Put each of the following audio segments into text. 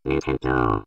店長。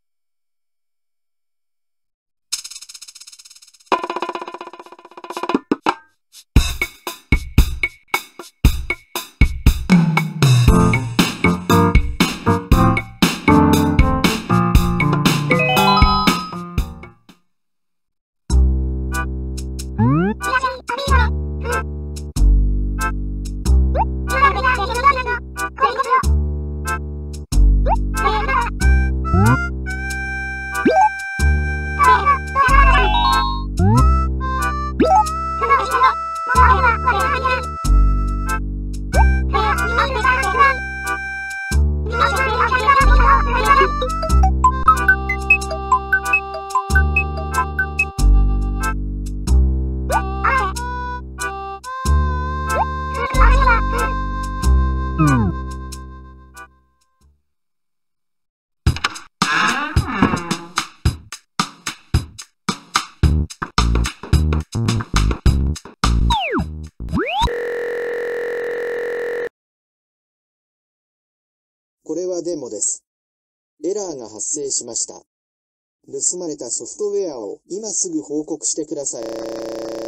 これはデモです。エラーが発生しました。盗まれたソフトウェアを今すぐ報告してください。